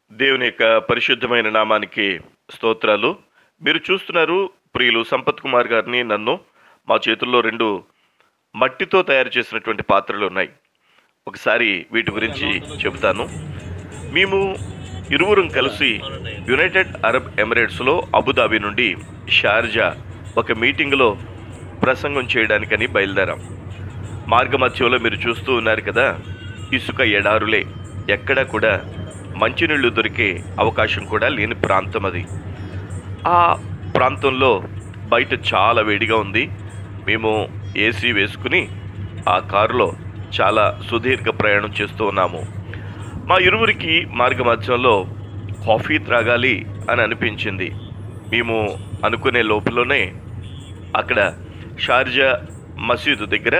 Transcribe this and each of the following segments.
దేవుని యొక్క పరిశుద్ధమైన నామానికి స్తోత్రాలు. మీరు చూస్తున్నారు ప్రియులు సంపత్ కుమార్ గారిని, నన్ను. మా చేతుల్లో 2 మట్టితో తయారు చేసినటువంటి పాత్రలు ఉన్నాయి. ఒకసారి వీటి గురించి చెబుతాను. మేము ఇరువురం కలిసి యునైటెడ్ అరబ్ ఎమిరేట్స్లో అబుదాబి నుండి షార్జా ఒక మీటింగ్లో ప్రసంగం చేయడానికని బయలుదేరాం. మార్గమధ్యంలో మీరు చూస్తూ ఉన్నారు కదా, ఇసుక ఎడారులే, ఎక్కడ కూడా మంచినీళ్ళు దొరికే అవకాశం కూడా లేని ప్రాంతం అది. ఆ ప్రాంతంలో బయట చాలా వేడిగా ఉంది. మేము ఏసీ వేసుకుని ఆ కారులో చాలా సుదీర్ఘ ప్రయాణం చేస్తూ ఉన్నాము. మా ఇరువురికి మార్గమధ్యంలో కాఫీ త్రాగాలి అని అనిపించింది. మేము అనుకునే లోపలనే అక్కడ షార్జా మసీదు దగ్గర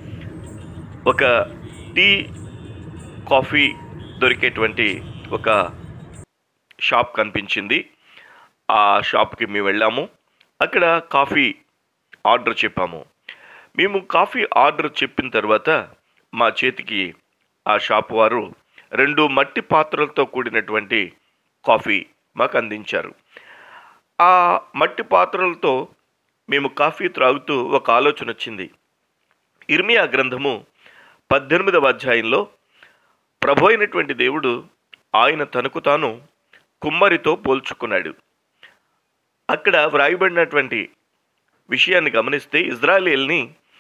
ఒక టీ కాఫీ దొరికేటువంటి ఒక షాప్ కనిపించింది. ఆ షాప్కి మేము వెళ్ళాము. అక్కడ కాఫీ ఆర్డర్ చెప్పాము. మేము కాఫీ ఆర్డర్ చెప్పిన తర్వాత మా చేతికి ఆ షాప్ వారు 2 మట్టి పాత్రలతో కూడినటువంటి కాఫీ మాకు అందించారు. ఆ మట్టి పాత్రలతో మేము కాఫీ త్రాగుతూ ఒక ఆలోచన వచ్చింది. ఇర్మియా గ్రంథము 18వ అధ్యాయంలో ప్రభు అయినటువంటి దేవుడు ఆయన తనకు తాను కుమ్మరితో పోల్చుకున్నాడు. అక్కడ వ్రాయబడినటువంటి విషయాన్ని గమనిస్తే ఇజ్రాయేల్ని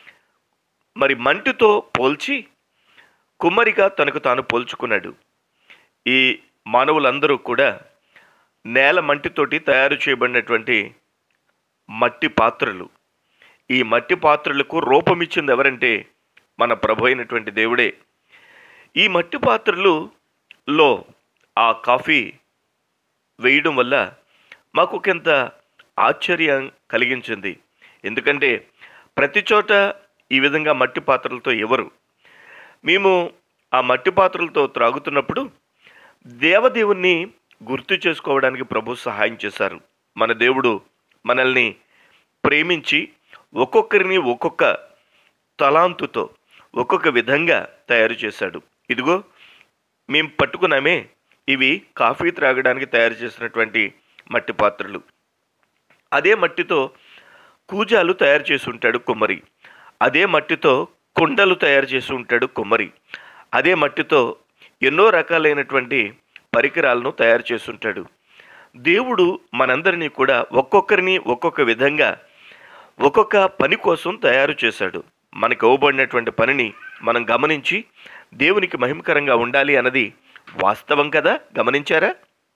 మరి మంటితో పోల్చి కుమ్మరిగా తనకు తాను పోల్చుకున్నాడు. ఈ మానవులందరూ కూడా నేల మంటితోటి తయారు చేయబడినటువంటి మట్టి పాత్రలు. ఈ మట్టి పాత్రలకు రూపమిచ్చింది ఎవరంటే మన ప్రభు అయినటువంటి దేవుడే. ఈ మట్టి పాత్రలలో ఆ కాఫీ వేయడం వల్ల మాకు కొంత ఆశ్చర్యం కలిగించింది. ఎందుకంటే ప్రతి చోట ఈ విధంగా మట్టి పాత్రలతో ఎవరు. మేము ఆ మట్టి పాత్రలతో త్రాగుతున్నప్పుడు దేవదేవుణ్ణి గుర్తు చేసుకోవడానికి ప్రభు సహాయం చేశారు. మన దేవుడు మనల్ని ప్రేమించి ఒక్కొక్కరిని ఒక్కొక్క తలాంతుతో ఒక్కొక్క విధంగా తయారు చేశాడు. ఇదిగో మేము పట్టుకున్నామే, ఇవి కాఫీ త్రాగడానికి తయారు చేసినటువంటి మట్టి పాత్రలు. అదే మట్టితో కూజాలు తయారు చేసి ఉంటాడు కుమ్మరి. అదే మట్టితో కుండలు తయారు చేసి ఉంటాడు కుమ్మరి. అదే మట్టితో ఎన్నో రకాలైనటువంటి పరికరాలను తయారు చేసి ఉంటాడు. దేవుడు మనందరినీ కూడా ఒక్కొక్కరిని ఒక్కొక్క విధంగా ఒక్కొక్క పని కోసం తయారు చేశాడు. మనకు ఇవ్వబడినటువంటి పనిని మనం గమనించి దేవునికి మహిమకరంగా ఉండాలి అన్నది వాస్తవం కదా. గమనించారా?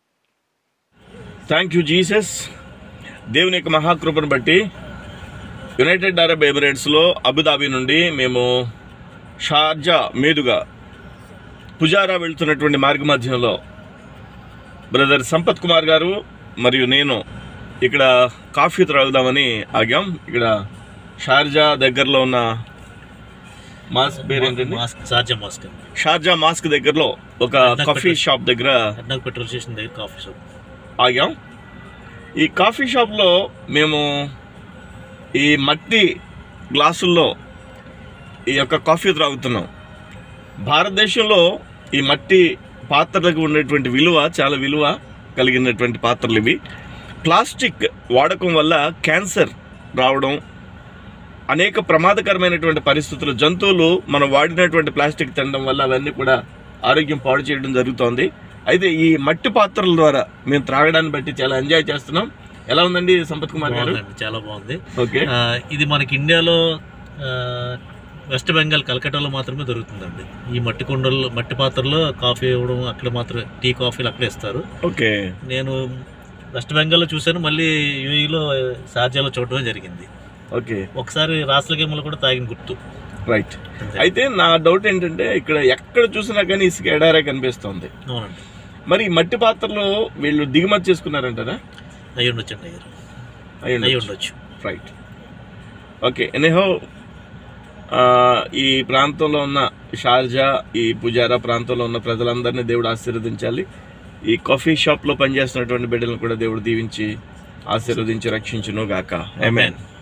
Thank you Jesus. దేవుని యొక్క మహాకృపను బట్టి యునైటెడ్ అరబ్ ఎమిరేట్స్లో అబుదాబి నుండి మేము షార్జా మీదుగా పుజారా వెళ్తున్నటువంటి మార్గమధ్యంలో బ్రదర్ సంపత్ కుమార్ గారు మరియు నేను ఇక్కడ కాఫీ త్రాగుదామని ఆగాం. ఇక్కడ షార్జా దగ్గరలో ఉన్న మాస్క్ పేరు ఏంటండి? షార్జా మాస్క్ దగ్గరలో ఒక కాఫీ షాప్ దగ్గర, పెట్రోల్ స్టేషన్ దగ్గర కాఫీ షాప్ ఆగాం. ఈ కాఫీ షాప్లో మేము ఈ మట్టి గ్లాసుల్లో ఈ యొక్క కాఫీ త్రాగుతున్నాం. భారతదేశంలో ఈ మట్టి పాత్రలకు ఉండేటువంటి విలువ చాలా విలువ కలిగినటువంటి పాత్రలు ఇవి. ప్లాస్టిక్ వాడకం వల్ల క్యాన్సర్ రావడం, అనేక ప్రమాదకరమైనటువంటి పరిస్థితులు, జంతువులు మనం వాడినటువంటి ప్లాస్టిక్ తినడం వల్ల అవన్నీ కూడా ఆరోగ్యం పాడు చేయడం జరుగుతోంది. అయితే ఈ మట్టి పాత్రల ద్వారా మేము త్రాగడాన్ని బట్టి చాలా ఎంజాయ్ చేస్తున్నాం. ఎలా ఉందండి సంపత్ కుమార్ గారు? చాలా బాగుంది. ఓకే, ఇది మనకి ఇండియాలో వెస్ట్ బెంగాల్ కలకట్టాలో మాత్రమే దొరుకుతుందండి. ఈ మట్టి కుండలు, మట్టి పాత్రలో కాఫీ ఇవ్వడం, అక్కడ మాత్రమే టీ కాఫీలు అక్కడే ఇస్తారు. ఓకే, నేను వెస్ట్ బెంగాల్లో చూశాను, మళ్ళీ యూఏఈలో షార్జాలో చూడటమే జరిగింది. ఓకే, ఒకసారి రాస్ల గేమ్లో కూడా తాగిన గుర్తు. రైట్. అయితే నా డౌట్ ఏంటంటే ఇక్కడ ఎక్కడ చూసినా కానీ ఇసుక ఎడారే కనిపిస్తుంది. అవునండి. మరి మట్టి పాత్రలో వీళ్ళు దిగుమతి చేసుకున్నారంటారా? అయ్యి ఉండొచ్చండి, అయ్యి ఉండొచ్చు. రైట్. ఓకే, ఎనీహౌ ఈ ప్రాంతంలో ఉన్న షార్జా, ఈ పుజారా ప్రాంతంలో ఉన్న ప్రజలందరినీ దేవుడు ఆశీర్వదించాలి. ఈ కాఫీ షాప్లో పనిచేస్తున్నటువంటి బిడ్డలను కూడా దేవుడు దీవించి ఆశీర్వదించి రక్షించును గాక. ఆమేన్.